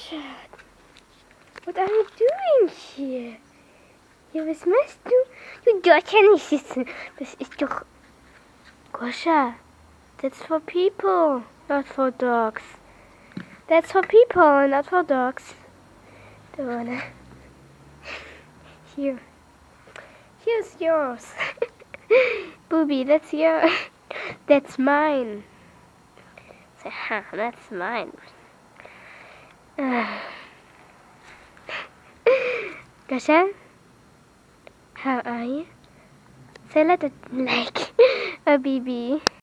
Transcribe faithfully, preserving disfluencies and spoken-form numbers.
Goscha, what are you doing hier? Ja, was machst du? Du darfst ja nicht sitzen. Das ist doch... Goscha, that's for people, not for dogs. That's for people, not for dogs. Da vorne. Here. Here's yours. Booby, that's yours. That's mine. Say, huh, that's mine. Uh. Goscha, how are you? Say let it like a baby.